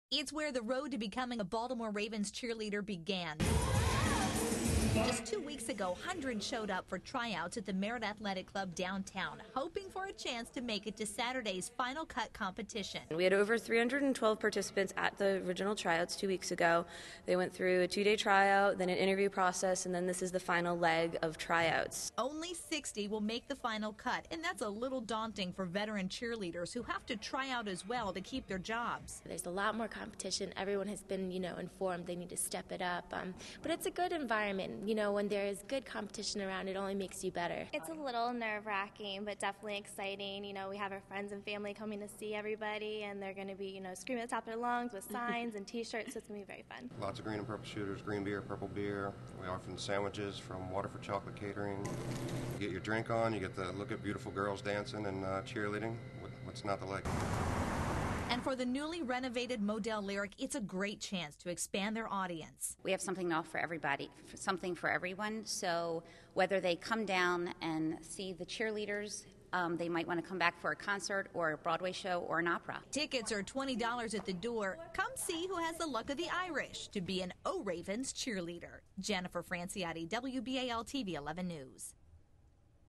It's where the road to becoming a Baltimore Ravens cheerleader began. Just 2 weeks ago, hundreds showed up for tryouts at the Merritt Athletic Club downtown, hoping for a chance to make it to Saturday's final cut competition. We had over 312 participants at the original tryouts 2 weeks ago. They went through a 2-day tryout, then an interview process, and then this is the final leg of tryouts. Only 60 will make the final cut, and that's a little daunting for veteran cheerleaders who have to try out as well to keep their jobs. There's a lot more competition. Everyone has been, informed they need to step it up. But it's a good environment. When there is good competition around, it only makes you better. It's a little nerve-wracking, but definitely exciting. We have our friends and family coming to see everybody, and they're going to be, screaming at the top of their lungs with signs and T-shirts, so it's going to be very fun. Lots of green and purple shooters, green beer, purple beer. We offer sandwiches from Waterford Chocolate Catering. You get your drink on, you get to look at beautiful girls dancing and cheerleading. What's not to like? And for the newly renovated Model Lyric, it's a great chance to expand their audience. We have something to offer everybody, something for everyone. So whether they come down and see the cheerleaders, they might want to come back for a concert or a Broadway show or an opera. Tickets are $20 at the door. Come see who has the luck of the Irish to be an O Ravens cheerleader. Jennifer Franciotti, WBAL-TV 11 News.